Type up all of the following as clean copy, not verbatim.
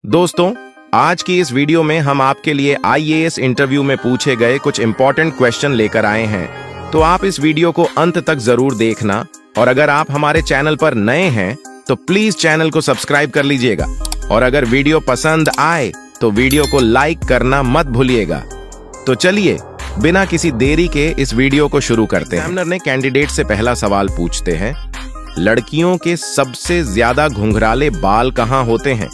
दोस्तों, आज की इस वीडियो में हम आपके लिए आईएएस इंटरव्यू में पूछे गए कुछ इंपॉर्टेंट क्वेश्चन लेकर आए हैं, तो आप इस वीडियो को अंत तक जरूर देखना। और अगर आप हमारे चैनल पर नए हैं तो प्लीज चैनल को सब्सक्राइब कर लीजिएगा, और अगर वीडियो पसंद आए तो वीडियो को लाइक करना मत भूलिएगा। तो चलिए बिना किसी देरी के इस वीडियो को शुरू करते हैं। एग्जामिनर ने कैंडिडेट से पहला सवाल पूछते हैं, लड़कियों के सबसे ज्यादा घुंघराले बाल कहां होते हैं?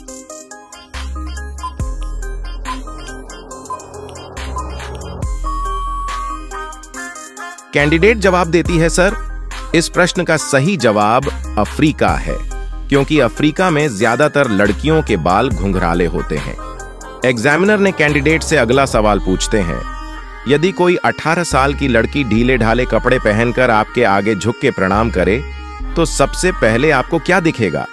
कैंडिडेट जवाब देती है, सर, इस प्रश्न का सही जवाब अफ्रीका है, क्योंकि अफ्रीका में ज्यादातर लड़कियों के बाल घुंघराले होते हैं। एग्जामिनर ने कैंडिडेट से अगला सवाल पूछते हैं, यदि कोई 18 साल की लड़की ढीले ढाले कपड़े पहनकर आपके आगे झुक के प्रणाम करे तो सबसे पहले आपको क्या दिखेगा?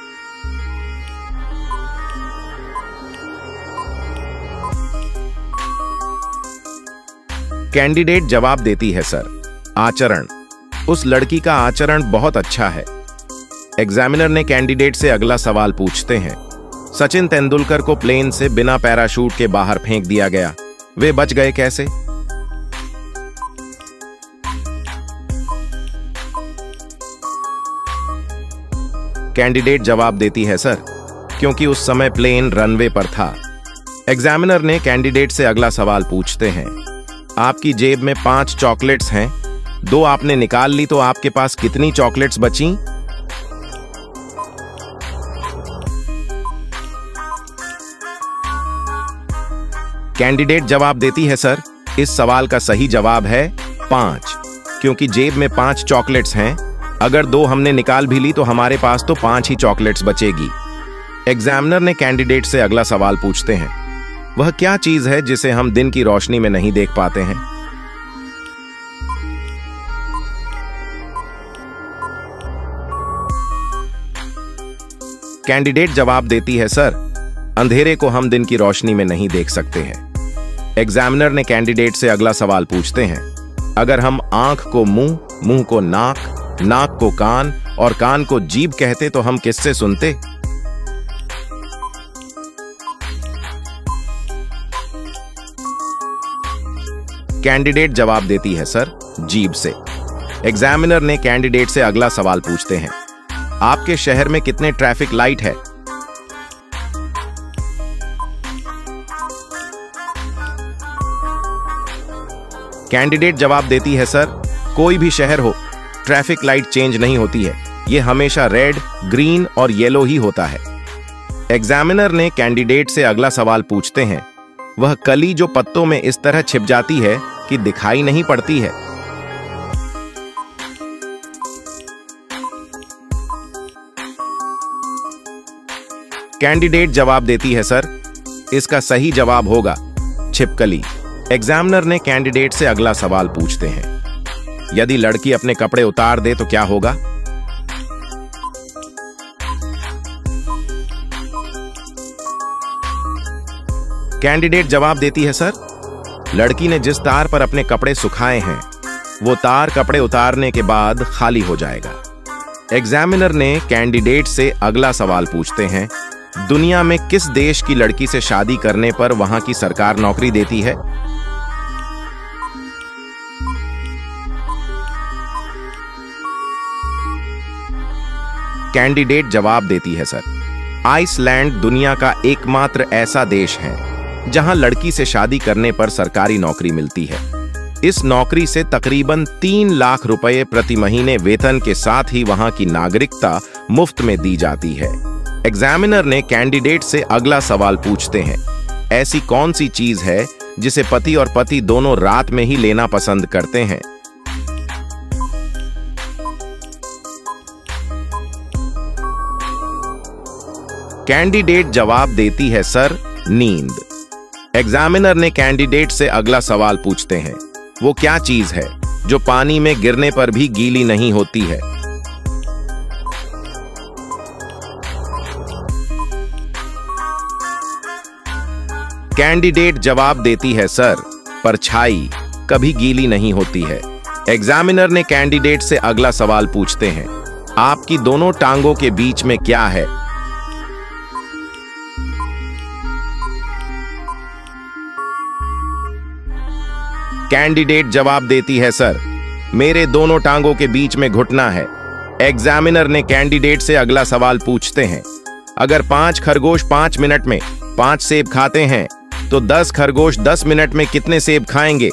कैंडिडेट जवाब देती है, सर, आचरण। उस लड़की का आचरण बहुत अच्छा है। एग्जामिनर ने कैंडिडेट से अगला सवाल पूछते हैं, सचिन तेंदुलकर को प्लेन से बिना पैराशूट के बाहर फेंक दिया गया, वे बच गए कैसे? कैंडिडेट जवाब देती है, सर, क्योंकि उस समय प्लेन रनवे पर था। एग्जामिनर ने कैंडिडेट से अगला सवाल पूछते हैं, आपकी जेब में 5 चॉकलेट्स हैं, 2 आपने निकाल ली तो आपके पास कितनी चॉकलेट्स बची? कैंडिडेट जवाब देती है, सर, इस सवाल का सही जवाब है 5, क्योंकि जेब में 5 चॉकलेट्स हैं। अगर 2 हमने निकाल भी ली तो हमारे पास तो 5 ही चॉकलेट्स बचेगी। एग्जामिनर ने कैंडिडेट से अगला सवाल पूछते हैं, वह क्या चीज है जिसे हम दिन की रोशनी में नहीं देख पाते हैं? कैंडिडेट जवाब देती है, सर, अंधेरे को हम दिन की रोशनी में नहीं देख सकते हैं। एग्जामिनर ने कैंडिडेट से अगला सवाल पूछते हैं, अगर हम आंख को मुंह, मुंह को नाक, नाक को कान और कान को जीभ कहते तो हम किससे सुनते? कैंडिडेट जवाब देती है, सर, जीभ से। एग्जामिनर ने कैंडिडेट से अगला सवाल पूछते हैं, आपके शहर में कितने ट्रैफिक लाइट है? कैंडिडेट जवाब देती है, सर, कोई भी शहर हो, ट्रैफिक लाइट चेंज नहीं होती है, यह हमेशा रेड, ग्रीन और येलो ही होता है। एग्जामिनर ने कैंडिडेट से अगला सवाल पूछते हैं, वह कली जो पत्तों में इस तरह छिप जाती है कि दिखाई नहीं पड़ती है? कैंडिडेट जवाब देती है, सर, इसका सही जवाब होगा छिपकली। एग्जामिनर ने कैंडिडेट से अगला सवाल पूछते हैं, यदि लड़की अपने कपड़े उतार दे तो क्या होगा? कैंडिडेट जवाब देती है, सर, लड़की ने जिस तार पर अपने कपड़े सुखाए हैं वो तार कपड़े उतारने के बाद खाली हो जाएगा। एग्जामिनर ने कैंडिडेट से अगला सवाल पूछते हैं, दुनिया में किस देश की लड़की से शादी करने पर वहां की सरकार नौकरी देती है? कैंडिडेट जवाब देती है, सर, आइसलैंड दुनिया का एकमात्र ऐसा देश है जहां लड़की से शादी करने पर सरकारी नौकरी मिलती है। इस नौकरी से तकरीबन 3 लाख रुपए प्रति महीने वेतन के साथ ही वहां की नागरिकता मुफ्त में दी जाती है। एग्जामिनर ने कैंडिडेट से अगला सवाल पूछते हैं, ऐसी कौन सी चीज है जिसे पति और पति दोनों रात में ही लेना पसंद करते हैं? कैंडिडेट जवाब देती है, सर, नींद। एग्जामिनर ने कैंडिडेट से अगला सवाल पूछते हैं, वो क्या चीज है जो पानी में गिरने पर भी गीली नहीं होती है? कैंडिडेट जवाब देती है, सर, परछाई कभी गीली नहीं होती है। एग्जामिनर ने कैंडिडेट से अगला सवाल पूछते हैं, आपकी दोनों टांगों के बीच में क्या है? कैंडिडेट जवाब देती है, सर मेरे दोनों टांगों के बीच में घुटना है। एग्जामिनर ने कैंडिडेट से अगला सवाल पूछते हैं, अगर 5 खरगोश 5 मिनट में 5 सेब खाते हैं तो 10 खरगोश 10 मिनट में कितने सेब खाएंगे?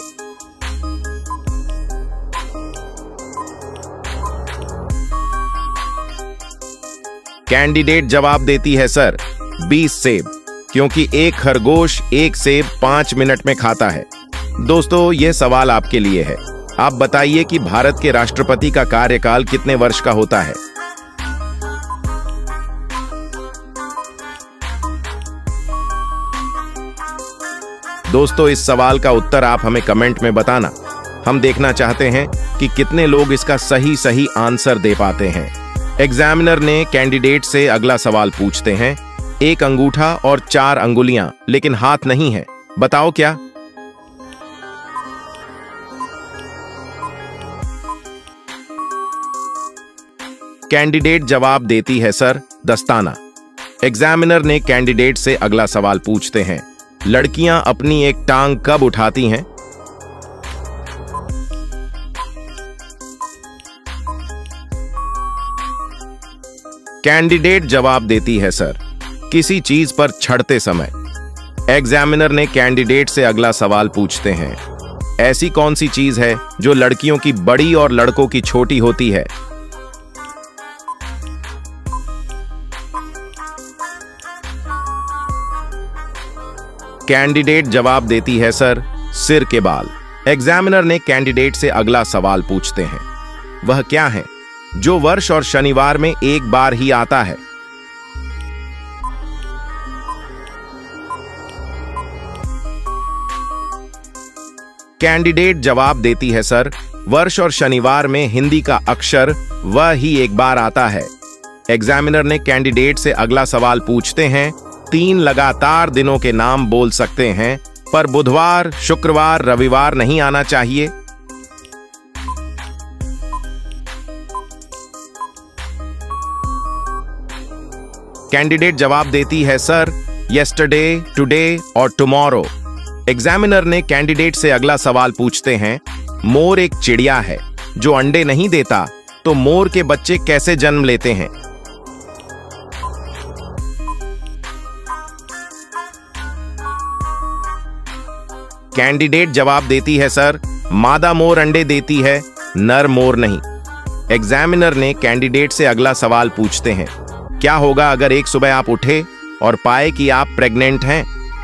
कैंडिडेट जवाब देती है, सर 20 सेब, क्योंकि एक खरगोश एक सेब 5 मिनट में खाता है। दोस्तों, यह सवाल आपके लिए है। आप बताइए कि भारत के राष्ट्रपति का कार्यकाल कितने वर्ष का होता है? दोस्तों, इस सवाल का उत्तर आप हमें कमेंट में बताना। हम देखना चाहते हैं कि कितने लोग इसका सही आंसर दे पाते हैं। एग्जामिनर ने कैंडिडेट से अगला सवाल पूछते हैं, एक अंगूठा और 4 अंगुलियां लेकिन हाथ नहीं है, बताओ क्या? कैंडिडेट जवाब देती है, सर दस्ताना। एग्जामिनर ने कैंडिडेट से अगला सवाल पूछते हैं, लड़कियां अपनी एक टांग कब उठाती हैं? कैंडिडेट जवाब देती है, सर किसी चीज पर चढ़ते समय। एग्जामिनर ने कैंडिडेट से अगला सवाल पूछते हैं, ऐसी कौन सी चीज है जो लड़कियों की बड़ी और लड़कों की छोटी होती है? कैंडिडेट जवाब देती है, सर सिर के बाल। एग्जामिनर ने कैंडिडेट से अगला सवाल पूछते हैं, वह क्या है जो वर्ष और शनिवार में एक बार ही आता है? कैंडिडेट जवाब देती है, सर वर्ष और शनिवार में हिंदी का अक्षर वह ही एक बार आता है। एग्जामिनर ने कैंडिडेट से अगला सवाल पूछते हैं, 3 लगातार दिनों के नाम बोल सकते हैं पर बुधवार, शुक्रवार, रविवार नहीं आना चाहिए। कैंडिडेट जवाब देती है, सर यस्टरडे, टुडे और टुमारो। एग्जामिनर ने कैंडिडेट से अगला सवाल पूछते हैं, मोर एक चिड़िया है जो अंडे नहीं देता, तो मोर के बच्चे कैसे जन्म लेते हैं? कैंडिडेट जवाब देती है, सर मादा मोर अंडे देती है, नर मोर नहीं। एग्जामिनर ने कैंडिडेट से अगला सवाल पूछते हैं, क्या होगा अगर एक सुबह आप उठे और पाए कि आप प्रेग्नेंट हैं?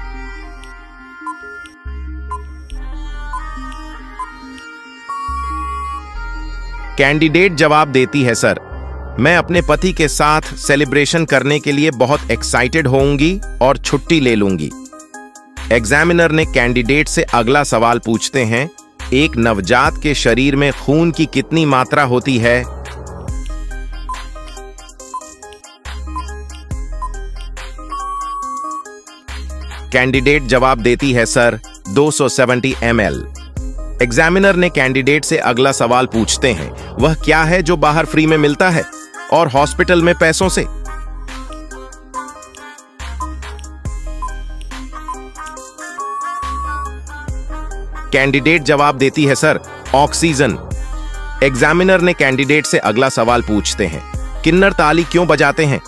कैंडिडेट जवाब देती है, सर मैं अपने पति के साथ सेलिब्रेशन करने के लिए बहुत एक्साइटेड होऊंगी और छुट्टी ले लूंगी। एग्जामिनर ने कैंडिडेट से अगला सवाल पूछते हैं, एक नवजात के शरीर में खून की कितनी मात्रा होती है? कैंडिडेट जवाब देती है, सर 270 ml। एग्जामिनर ने कैंडिडेट से अगला सवाल पूछते हैं, वह क्या है जो बाहर फ्री में मिलता है और हॉस्पिटल में पैसों से? कैंडिडेट जवाब देती है, सर ऑक्सीजन। एग्जामिनर ने कैंडिडेट से अगला सवाल पूछते हैं, किन्नर ताली क्यों बजाते हैं?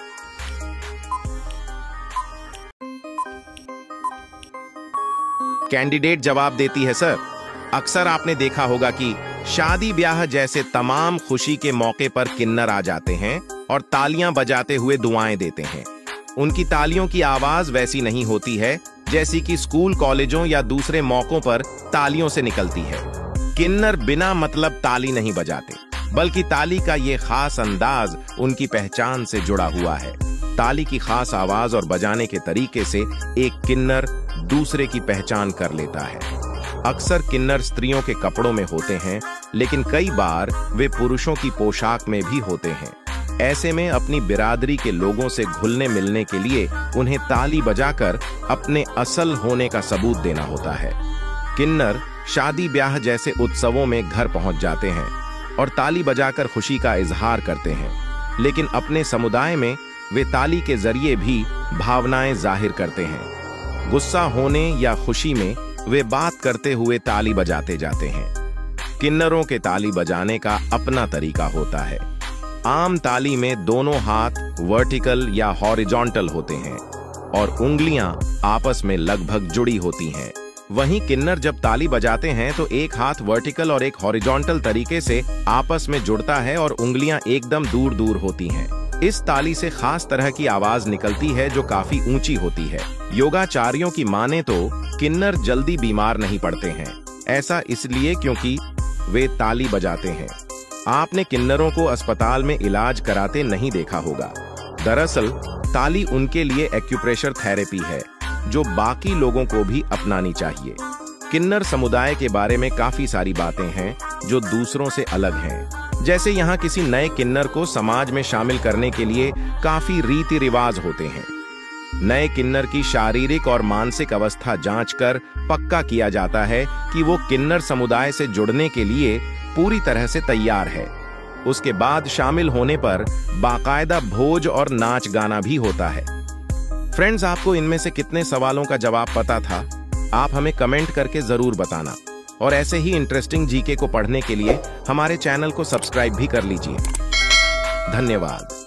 कैंडिडेट जवाब देती है, सर अक्सर आपने देखा होगा कि शादी ब्याह जैसे तमाम खुशी के मौके पर किन्नर आ जाते हैं और तालियां बजाते हुए दुआएं देते हैं। उनकी तालियों की आवाज वैसी नहीं होती है जैसी कि स्कूल, कॉलेजों या दूसरे मौकों पर तालियों से निकलती है। किन्नर बिना मतलब ताली नहीं बजाते, बल्कि ताली का ये खास अंदाज उनकी पहचान से जुड़ा हुआ है। ताली की खास आवाज और बजाने के तरीके से एक किन्नर दूसरे की पहचान कर लेता है। अक्सर किन्नर स्त्रियों के कपड़ों में होते हैं, लेकिन कई बार वे पुरुषों की पोशाक में भी होते हैं। ऐसे में अपनी बिरादरी के लोगों से घुलने मिलने के लिए उन्हें ताली बजाकर अपने असल होने का सबूत देना होता है। किन्नर शादी ब्याह जैसे उत्सवों में घर पहुंच जाते हैं और ताली बजाकर खुशी का इजहार करते हैं, लेकिन अपने समुदाय में वे ताली के जरिए भी भावनाएं जाहिर करते हैं। गुस्सा होने या खुशी में वे बात करते हुए ताली बजाते जाते हैं। किन्नरों के ताली बजाने का अपना तरीका होता है। आम ताली में दोनों हाथ वर्टिकल या हॉरिजॉन्टल होते हैं और उंगलियां आपस में लगभग जुड़ी होती हैं। वहीं किन्नर जब ताली बजाते हैं तो एक हाथ वर्टिकल और एक हॉरिजॉन्टल तरीके से आपस में जुड़ता है और उंगलियां एकदम दूर दूर होती हैं। इस ताली से खास तरह की आवाज निकलती है जो काफी ऊंची होती है। योगाचार्यों की माने तो किन्नर जल्दी बीमार नहीं पड़ते हैं। ऐसा इसलिए क्योंकि वे ताली बजाते हैं। आपने किन्नरों को अस्पताल में इलाज कराते नहीं देखा होगा। दरअसल ताली उनके लिए एक्यूप्रेशर थेरेपी है जो बाकी लोगों को भी अपनानी चाहिए। किन्नर समुदाय के बारे में काफी सारी बातें हैं जो दूसरों से अलग हैं। जैसे यहाँ किसी नए किन्नर को समाज में शामिल करने के लिए काफी रीति रिवाज होते हैं। नए किन्नर की शारीरिक और मानसिक अवस्था जांचकर पक्का किया जाता है कि वो किन्नर समुदाय से जुड़ने के लिए पूरी तरह से तैयार है। उसके बाद शामिल होने पर बाकायदा भोज और नाच गाना भी होता है। फ्रेंड्स, आपको इनमें से कितने सवालों का जवाब पता था? आप हमें कमेंट करके जरूर बताना और ऐसे ही इंटरेस्टिंग जीके को पढ़ने के लिए हमारे चैनल को सब्सक्राइब भी कर लीजिए। धन्यवाद।